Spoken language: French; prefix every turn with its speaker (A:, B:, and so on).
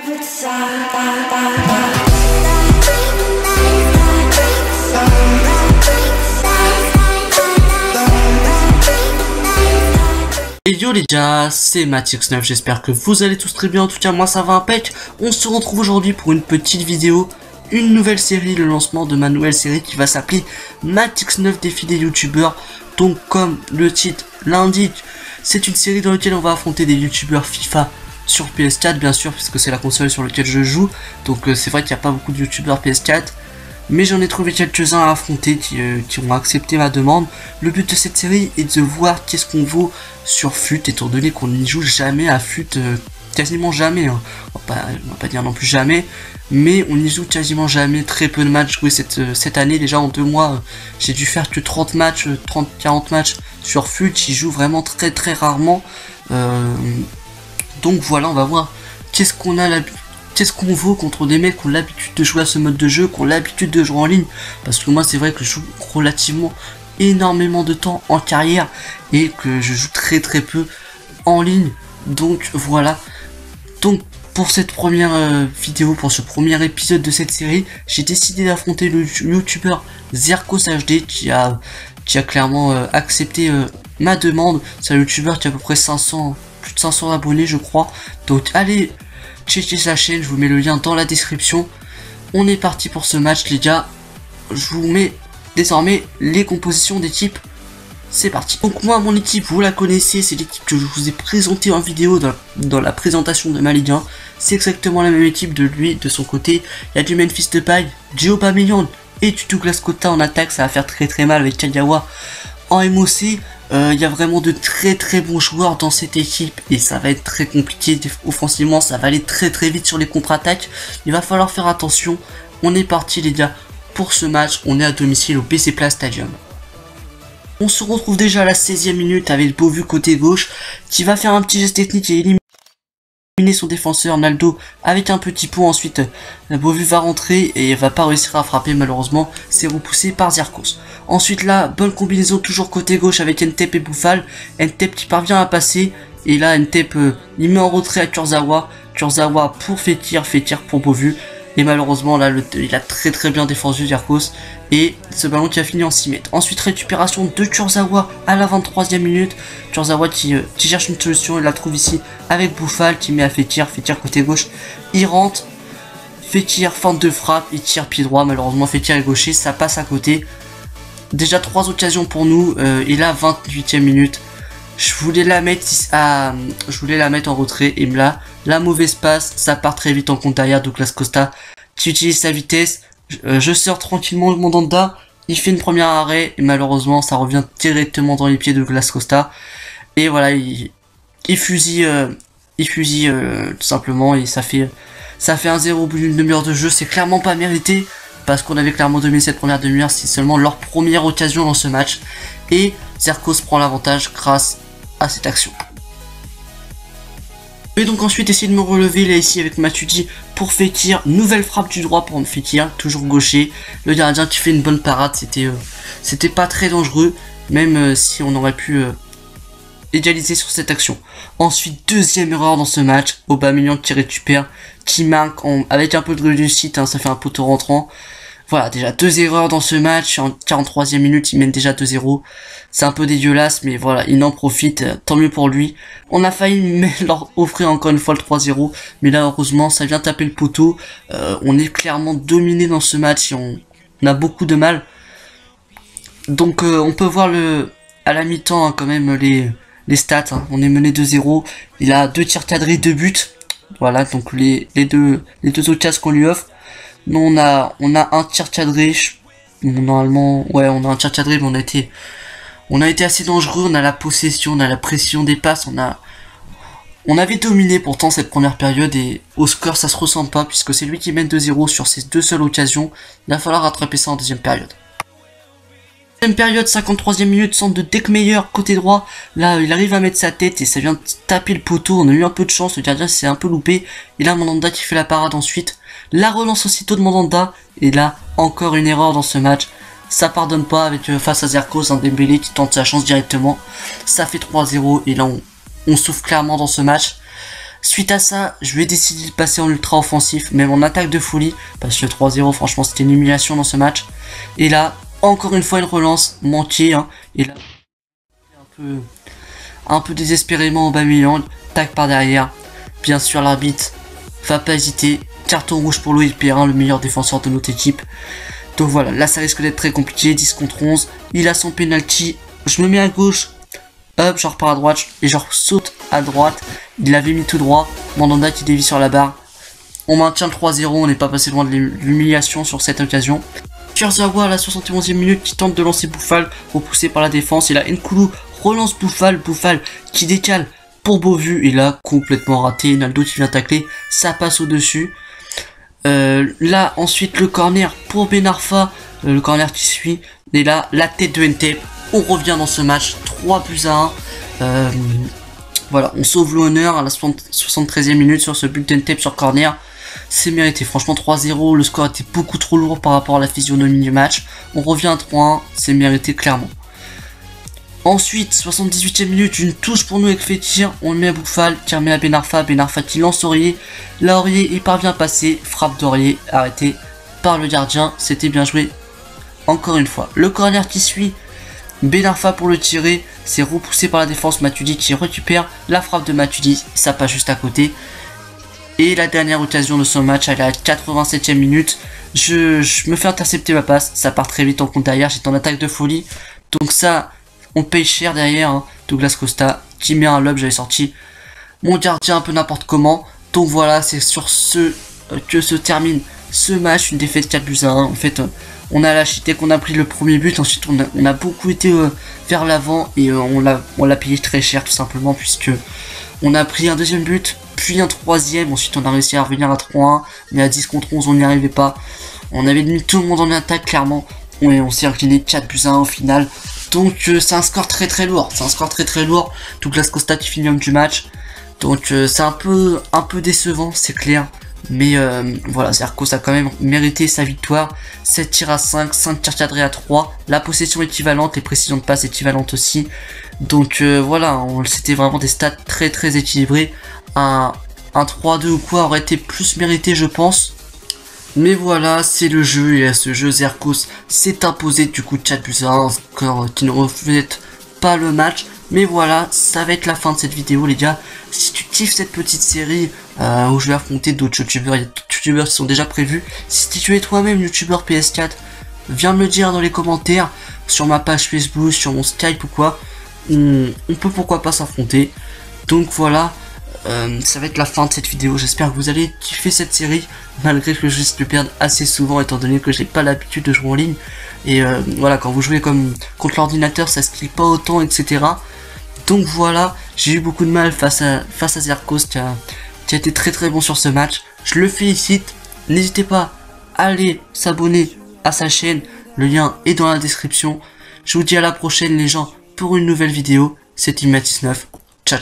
A: Et yo les gars, c'est Matix9, j'espère que vous allez tous très bien, en tout cas moi ça va impec. On se retrouve aujourd'hui pour une petite vidéo, une nouvelle série, le lancement de ma nouvelle série qui va s'appeler Matix9 défi des youtubeurs. Donc comme le titre l'indique, c'est une série dans laquelle on va affronter des youtubeurs FIFA sur PS4 bien sûr, puisque c'est la console sur laquelle je joue. Donc c'est vrai qu'il n'y a pas beaucoup de youtubeurs PS4. Mais j'en ai trouvé quelques-uns à affronter qui ont accepté ma demande. Le but de cette série est de voir qu'est-ce qu'on vaut sur FUT, étant donné qu'on n'y joue jamais à FUT, quasiment jamais, hein. On va pas dire non plus jamais, mais on n'y joue quasiment jamais, très peu de matchs joués cette année. Déjà en 2 mois, j'ai dû faire que 30 matchs, 30-40 matchs sur FUT, j'y joue vraiment très rarement. Donc voilà, on va voir qu'est-ce qu'on vaut contre des mecs qui ont l'habitude de jouer à ce mode de jeu, qui ont l'habitude de jouer en ligne. Parce que moi c'est vrai que je joue relativement énormément de temps en carrière et que je joue très peu en ligne. Donc voilà. Donc pour cette première vidéo, pour ce premier épisode de cette série, j'ai décidé d'affronter le youtubeur ZerkosHD qui a clairement accepté ma demande. C'est un youtubeur qui a à peu près plus de 500 abonnés je crois. Donc allez checker sa chaîne, je vous mets le lien dans la description. On est parti pour ce match les gars. Je vous mets désormais les compositions d'équipe. C'est parti. Donc moi mon équipe vous la connaissez, c'est l'équipe que je vous ai présentée en vidéo dans la présentation de ma Ligue 1. C'est exactement la même équipe de lui, de son côté. Il y a du Memphis Depay, du Aubameyang et du Douglas Costa en attaque. Ça va faire très mal avec Kagawa en MOC. Il y a vraiment de très bons joueurs dans cette équipe et ça va être très compliqué offensivement, ça va aller très vite sur les contre-attaques. Il va falloir faire attention. On est parti les gars pour ce match, on est à domicile au BC Place Stadium. On se retrouve déjà à la 16e minute avec Beauvu côté gauche qui va faire un petit geste technique et éliminer son défenseur Naldo avec un petit pont. Ensuite Beauvu va rentrer et va pas réussir à frapper, malheureusement c'est repoussé par Zerkos. Ensuite là, bonne combinaison toujours côté gauche avec Ntep et Boufal. Ntep qui parvient à passer et là Ntep il met en retrait à Kurzawa pour Fekir pour Beauvu. Et malheureusement là il a très bien défendu Zerkos et ce ballon qui a fini en 6 mètres. Ensuite récupération de Kurzawa à la 23e minute. Kurzawa qui cherche une solution, il la trouve ici avec Boufal qui met à Fekir côté gauche. Il rentre, Fekir feinte de frappe, il tire pied droit, malheureusement Fekir est gaucher, ça passe à côté. Déjà 3 occasions pour nous et là 28e minute. Je voulais la mettre en retrait et là la mauvaise passe, ça part très vite en contre derrière. Douglas Costa qui utilise sa vitesse. Je sors tranquillement de Mandanda, il fait une première arrêt et malheureusement ça revient directement dans les pieds de Douglas Costa et voilà il fusille tout simplement et ça fait 1-0 au bout d'une demi-heure de jeu. C'est clairement pas mérité parce qu'on avait clairement dominé cette première demi-heure, c'est seulement leur première occasion dans ce match et Zerkos prend l'avantage grâce à cette action. Et donc ensuite essayer de me relever là ici avec Matuidi pour Fekir, nouvelle frappe du droit pour Fekir, toujours gaucher, le gardien qui fait une bonne parade, c'était pas très dangereux, même si on aurait pu égaliser sur cette action. Ensuite deuxième erreur dans ce match, Aubameyang qui récupère, qui marque avec un peu de réussite, hein, ça fait un poteau rentrant. Voilà, déjà 2 erreurs dans ce match, en 43e minute il mène déjà 2-0, c'est un peu dégueulasse mais voilà, il en profite, tant mieux pour lui. On a failli leur offrir encore une fois le 3-0, mais là heureusement ça vient taper le poteau. On est clairement dominé dans ce match et on a beaucoup de mal. Donc on peut voir à la mi-temps hein, quand même les stats, hein. On est mené 2-0, il a 2 tirs cadrés, 2 buts, voilà donc les deux occasions qu'on lui offre. Nous on a un tir cadré, normalement, ouais on a un tir cadré mais on a été assez dangereux, on a la possession, on a la pression des passes, on avait dominé pourtant cette première période et au score ça se ressent pas puisque c'est lui qui mène 2-0 sur ses 2 seules occasions. Il va falloir rattraper ça en deuxième période. Deuxième période, 53e minute, centre de Dekmeyer côté droit, là il arrive à mettre sa tête et ça vient taper le poteau. On a eu un peu de chance, le gardien s'est un peu loupé et là Mandanda qui fait la parade ensuite. La relance aussitôt de Mandanda et là encore une erreur dans ce match. Ça pardonne pas avec face à Zerkos, un Dembélé qui tente sa chance directement. Ça fait 3-0 et là on souffre clairement dans ce match. Suite à ça, je vais décider de passer en ultra offensif, même en attaque de folie, parce que 3-0, franchement, c'était une humiliation dans ce match. Et là, encore une fois, une relance manquée, hein. Et là, un peu désespérément Aubameyang, tac par derrière. Bien sûr, l'arbitre va pas hésiter. Carton rouge pour Loïc Perrin, le meilleur défenseur de notre équipe. Donc voilà, là ça risque d'être très compliqué, 10 contre 11. Il a son penalty, je me mets à gauche, hop, je repars à droite, et je saute à droite. Il l'avait mis tout droit, Mandanda qui dévie sur la barre. On maintient le 3-0, on n'est pas passé loin de l'humiliation sur cette occasion. Kurzawa à la 71e minute qui tente de lancer Bouffal, repoussé par la défense. Et là, Nkoulou relance Bouffal, Bouffal qui décale pour Beauvu. Et là, complètement raté, Naldo qui vient tacler, ça passe au-dessus. Là, ensuite, le corner pour Ben Arfa, le corner qui suit. Et là, la tête de Ntep. On revient dans ce match, 3-1. Voilà, on sauve l'honneur à la 73e minute sur ce but d'Ntep sur corner. C'est mérité, franchement 3-0, le score était beaucoup trop lourd par rapport à la physionomie du match. On revient à 3-1, c'est mérité clairement. Ensuite, 78e minute, une touche pour nous avec Fekir, on le met à Bouffal, qui remet à Ben Arfa qui lance Aurier. Là Aurier, il parvient à passer, frappe d'Aurier, arrêté par le gardien, c'était bien joué. Encore une fois, le corner qui suit, Ben Arfa pour le tirer, c'est repoussé par la défense, Matuidi qui récupère la frappe de Matuidi, ça passe juste à côté. Et la dernière occasion de ce match, elle est à la 87e minute. Je me fais intercepter ma passe. Ça part très vite en compte derrière. J'étais en attaque de folie. Donc ça, on paye cher derrière. Hein. Douglas Costa qui met un lob. J'avais sorti mon gardien un peu n'importe comment. Donc voilà, c'est sur ce que se termine ce match. Une défaite 4-1. En fait, on a lâché dès qu'on a pris le premier but. Ensuite, on a beaucoup été vers l'avant. Et on l'a payé très cher tout simplement. Puisque on a pris un deuxième but. Puis un troisième, ensuite on a réussi à revenir à 3-1, mais à 10 contre 11 on n'y arrivait pas. On avait mis tout le monde en attaque clairement, on s'est incliné 4-1 au final. Donc c'est un score très lourd, Douglas Costa qui finit homme du match. Donc c'est un peu décevant, c'est clair. Mais voilà, Zerkos a quand même mérité sa victoire. 7 tirs à 5, 5 tirs cadrés à 3. La possession équivalente, les précisions de passe équivalentes aussi. Donc voilà, c'était vraiment des stats très équilibrés. Un 3-2 ou quoi aurait été plus mérité je pense. Mais voilà, c'est le jeu et à ce jeu Zerkos s'est imposé du coup 4-1, un score qui ne reflète pas le match. Mais voilà, ça va être la fin de cette vidéo les gars. Si tu kiffes cette petite série où je vais affronter d'autres youtubeurs, il y a d'autres youtubeurs qui sont déjà prévus. Si tu es toi-même youtubeur PS4, viens me le dire dans les commentaires, sur ma page Facebook, sur mon Skype ou quoi. On peut pourquoi pas s'affronter. Donc voilà. Ça va être la fin de cette vidéo, j'espère que vous allez kiffer cette série, malgré que je risque de perdre assez souvent étant donné que j'ai pas l'habitude de jouer en ligne. Et voilà, quand vous jouez contre l'ordinateur, ça se clique pas autant, etc. Donc voilà, j'ai eu beaucoup de mal face à Zerkos qui a été très bon sur ce match. Je le félicite, n'hésitez pas à aller s'abonner à sa chaîne, le lien est dans la description. Je vous dis à la prochaine les gens pour une nouvelle vidéo, c'est Team Matis 9.